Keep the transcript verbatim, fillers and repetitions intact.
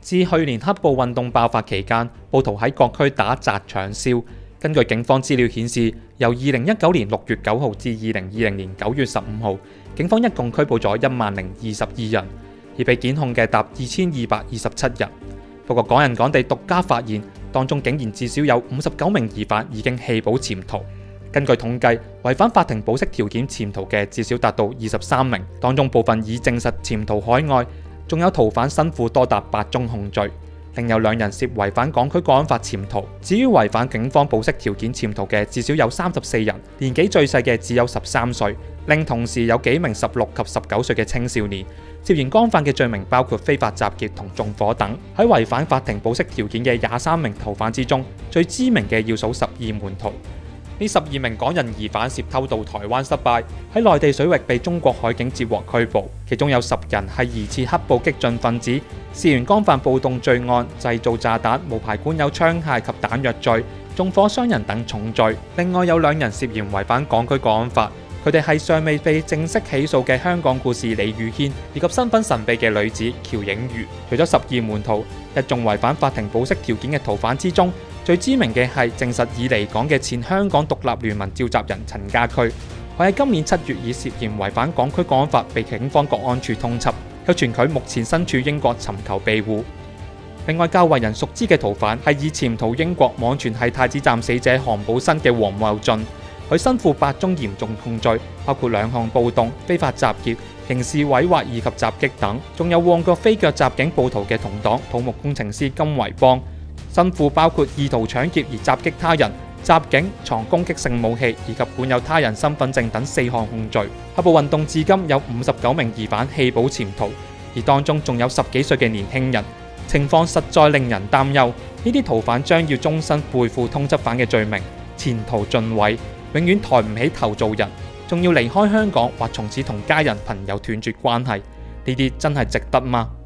自去年黑暴運動爆發期間，暴徒喺各區打砸搶燒。根據警方資料顯示，由二零一九年六月九號至二零二零年九月十五號，警方一共拘捕咗一萬零二十二人，而被檢控嘅達二千二百二十七人。不過港人港地獨家發現，當中竟然至少有五十九名疑犯已經棄保潛逃。根據統計，違反法庭保釋條件潛逃嘅至少達到二十三名，當中部分已證實潛逃海外，仲有逃犯身負多達八宗控罪。另有兩人涉違反港區國安法潛逃。至於違反警方保釋條件潛逃嘅，至少有三十四人，年紀最細嘅只有十三歲。另同時有幾名十六及十九歲嘅青少年，涉嫌干犯嘅罪名包括非法集結同縱火等。喺違反法庭保釋條件嘅廿三名逃犯之中，最知名嘅要數十二門徒。呢十二名港人疑犯涉偷渡台灣失敗，喺內地水域被中國海警截獲拘捕，其中有十人係疑似黑暴激進分子，涉嫌干犯暴動罪案、製造炸彈、無牌管有槍械及彈藥罪、縱火傷人等重罪。另外有兩人涉嫌違反港區國安法，佢哋係尚未被正式起訴嘅香港故事李宇軒，以及身份神秘嘅女子喬影如。除咗十二門徒，一眾違反法庭保釋條件嘅逃犯之中，最知名嘅係證實已離港嘅前香港獨立聯盟召集人陳家駒，佢喺今年七月以涉嫌違反港區國安法被警方國安處通緝，有傳佢目前身處英國尋求庇護。另外較為人熟知嘅逃犯係以潛逃英國網傳係太子站死者韓寶新嘅黃茂俊，佢身負八宗嚴重控罪，包括兩項暴動、非法集結、刑事毀壞以及襲擊等，仲有旺角飛腳襲警暴徒嘅同黨土木工程師金維邦。身負包括意圖搶劫而襲擊他人、襲警、藏攻擊性武器以及管有他人身份證等四項控罪。黑暴運動至今有五十九名疑犯棄保潛逃，而當中仲有十幾歲嘅年輕人，情況實在令人擔憂。呢啲逃犯將要終身背負通緝犯嘅罪名，前途盡毀，永遠抬唔起頭做人，仲要離開香港或從此同家人朋友斷絕關係，呢啲真係值得嗎？